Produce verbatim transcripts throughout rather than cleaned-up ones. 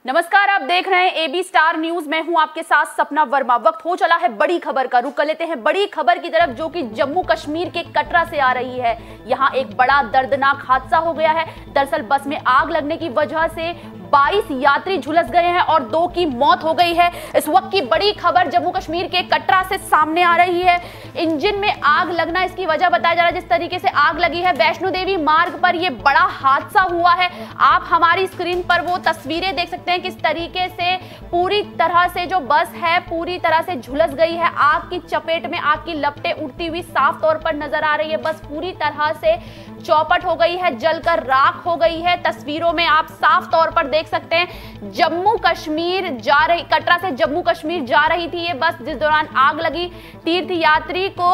नमस्कार, आप देख रहे हैं एबी स्टार न्यूज। मैं हूं आपके साथ सपना वर्मा। वक्त हो चला है बड़ी खबर का। रुक कर लेते हैं बड़ी खबर की तरफ, जो कि जम्मू कश्मीर के कटरा से आ रही है। यहां एक बड़ा दर्दनाक हादसा हो गया है। दरअसल बस में आग लगने की वजह से बाईस यात्री झुलस गए हैं और दो की मौत हो गई है। इस वक्त की बड़ी खबर जम्मू कश्मीर के कटरा से सामने आ रही है। इंजन में आग लगना इसकी वजह बताया जा रहा है। जिस तरीके से आग लगी है, वैष्णो देवी मार्ग पर यह बड़ा हादसा हुआ है। आप हमारी स्क्रीन पर वो तस्वीरें देख सकते हैं, किस तरीके से पूरी तरह से जो बस है पूरी तरह से झुलस गई है। आग की चपेट में आग की लपटें उड़ती हुई साफ तौर पर नजर आ रही है। बस पूरी तरह से चौपट हो गई है, जलकर राख हो गई है। तस्वीरों में आप साफ तौर पर देख सकते हैं, जम्मू कश्मीर जा रही कटरा से जम्मू कश्मीर जा रही थी ये बस, जिस दौरान आग लगी। तीर्थ यात्री को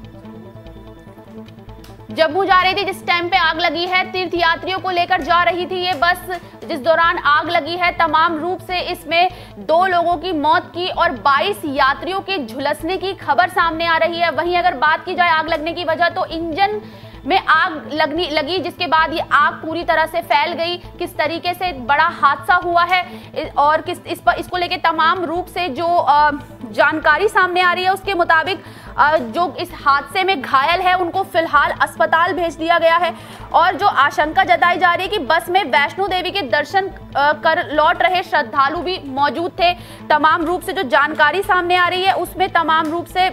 जम्मू जा रही थी जिस टाइम पे आग लगी है। तीर्थ यात्रियों को लेकर जा रही थी ये बस, जिस दौरान आग लगी है। तमाम रूप से इसमें दो लोगों की मौत की और बाईस यात्रियों के झुलसने की खबर सामने आ रही है। वहीं अगर बात की जाए आग लगने की वजह, तो इंजन में आग लगनी लगी, जिसके बाद ये आग पूरी तरह से फैल गई। किस तरीके से बड़ा हादसा हुआ है और किस इस पर इसको लेके तमाम रूप से जो जानकारी सामने आ रही है, उसके मुताबिक जो इस हादसे में घायल है उनको फिलहाल अस्पताल भेज दिया गया है। और जो आशंका जताई जा रही है कि बस में वैष्णो देवी के दर्शन कर लौट रहे श्रद्धालु भी मौजूद थे। तमाम रूप से जो जानकारी सामने आ रही है उसमें तमाम रूप से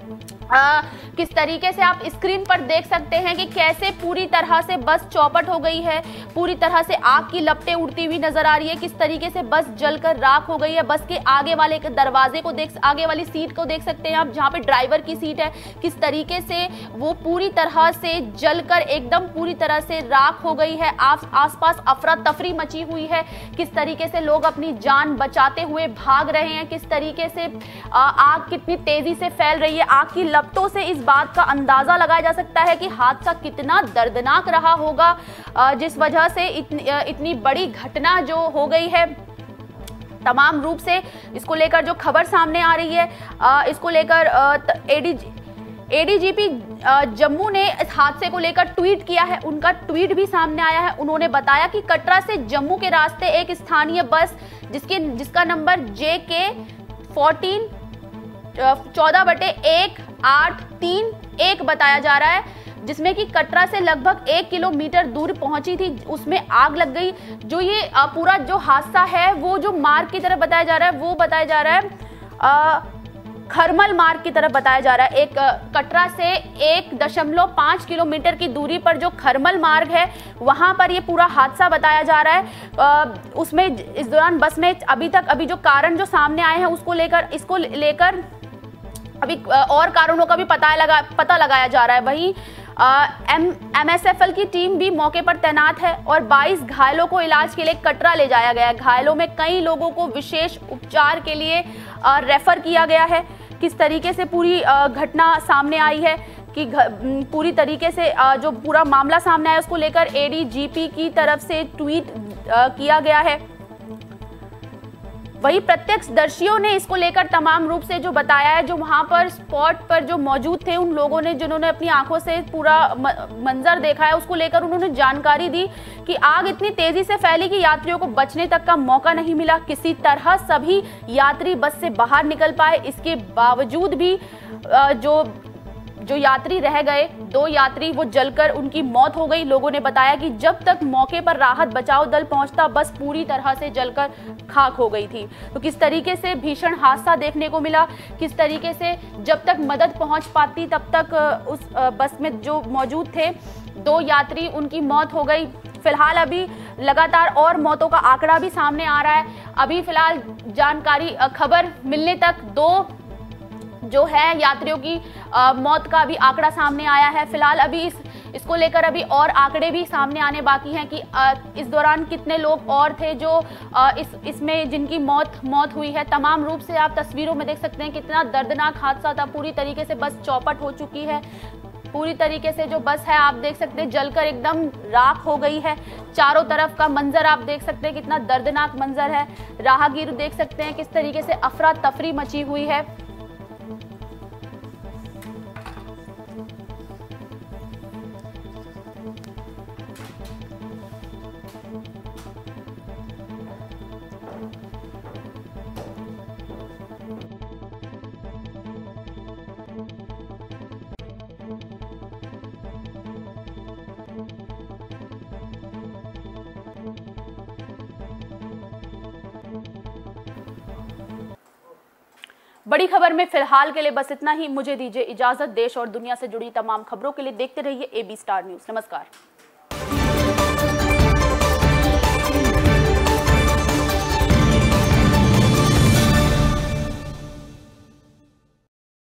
आ, किस तरीके से आप स्क्रीन पर देख सकते हैं कि कैसे पूरी तरह से बस चौपट हो गई है। पूरी तरह से आग की लपटें उड़ती हुई नजर आ रही है। किस तरीके से बस जलकर राख हो गई है। बस के आगे वाले के दरवाजे को देख आगे वाली सीट को देख सकते हैं आप, जहां पे ड्राइवर की सीट है। किस तरीके से वो पूरी तरह से जलकर एकदम पूरी तरह से राख हो गई है। आस आसपास अफरा तफरी मची हुई है। किस तरीके से लोग अपनी जान बचाते हुए भाग रहे हैं। किस तरीके से आग कितनी तेजी से फैल रही है। आग की लपटों से इस बात का अंदाजा लगाया जा सकता है कि हादसा कितना दर्दनाक रहा होगा, जिस वजह से इतनी, इतनी बड़ी घटना जो हो गई है। तमाम रूप से इसको लेकर जो खबर सामने आ रही है, इसको लेकर एडीजी एडीजीपी जम्मू ने इस हादसे को लेकर ट्वीट किया है। उनका ट्वीट भी सामने आया है। उन्होंने बताया कि कटरा से जम्मू के रास्ते एक स्थानीय बस जिसके जिसका नंबर जे के फोर्टीन चौदह बटे एक आठ तीन एक बताया जा रहा है, जिसमें कि कटरा से लगभग एक किलोमीटर दूर पहुंची थी, उसमें आग लग गई। जो ये पूरा जो हादसा है वो जो मार्ग की तरफ बताया जा रहा है वो बताया जा रहा है आ, खरमल मार्ग की तरफ बताया जा रहा है। एक कटरा से एक दशमलव पाँच किलोमीटर की दूरी पर जो खरमल मार्ग है वहां पर ये पूरा हादसा बताया जा रहा है। आ, उसमें इस दौरान बस में अभी तक अभी जो कारण जो सामने आए हैं उसको लेकर इसको लेकर अभी और कारणों का भी पता लगा पता लगाया जा रहा है। वहीं एम एमएसएफएल की टीम भी मौके पर तैनात है और बाईस घायलों को इलाज के लिए कटरा ले जाया गया है। घायलों में कई लोगों को विशेष उपचार के लिए आ, रेफर किया गया है। किस तरीके से पूरी घटना सामने आई है कि पूरी तरीके से आ, जो पूरा मामला सामने आया उसको लेकर एडीजीपी की तरफ से ट्वीट आ, किया गया है। वही प्रत्यक्षदर्शियों ने इसको लेकर तमाम रूप से जो बताया है, जो वहां पर स्पॉट पर जो मौजूद थे उन लोगों ने जिन्होंने अपनी आंखों से पूरा मंजर देखा है, उसको लेकर उन्होंने जानकारी दी कि आग इतनी तेजी से फैली कि यात्रियों को बचने तक का मौका नहीं मिला। किसी तरह सभी यात्री बस से बाहर निकल पाए। इसके बावजूद भी जो जो यात्री रह गए, दो यात्री, वो जलकर उनकी मौत हो गई। लोगों ने बताया कि जब तक मौके पर राहत बचाव दल पहुंचता बस पूरी तरह से जलकर खाक हो गई थी। तो किस तरीके से भीषण हादसा देखने को मिला, किस तरीके से जब तक मदद पहुंच पाती तब तक उस बस में जो मौजूद थे दो यात्री, उनकी मौत हो गई। फिलहाल अभी लगातार और मौतों का आंकड़ा भी सामने आ रहा है। अभी फिलहाल जानकारी खबर मिलने तक दो जो है यात्रियों की आ, मौत का भी आंकड़ा सामने आया है। फिलहाल अभी इस इसको लेकर अभी और आंकड़े भी सामने आने बाकी हैं कि आ, इस दौरान कितने लोग और थे जो आ, इस इसमें जिनकी मौत मौत हुई है। तमाम रूप से आप तस्वीरों में देख सकते हैं कितना दर्दनाक हादसा था। पूरी तरीके से बस चौपट हो चुकी है। पूरी तरीके से जो बस है आप देख सकते हैं जलकर एकदम राख हो गई है। चारों तरफ का मंजर आप देख सकते हैं कितना दर्दनाक मंजर है। राहगीर देख सकते हैं किस तरीके से अफरा तफरी मची हुई है। बड़ी खबर में फिलहाल के लिए बस इतना ही। मुझे दीजिए इजाजत। देश और दुनिया से जुड़ी तमाम खबरों के लिए देखते रहिए ए बी स्टार न्यूज। नमस्कार।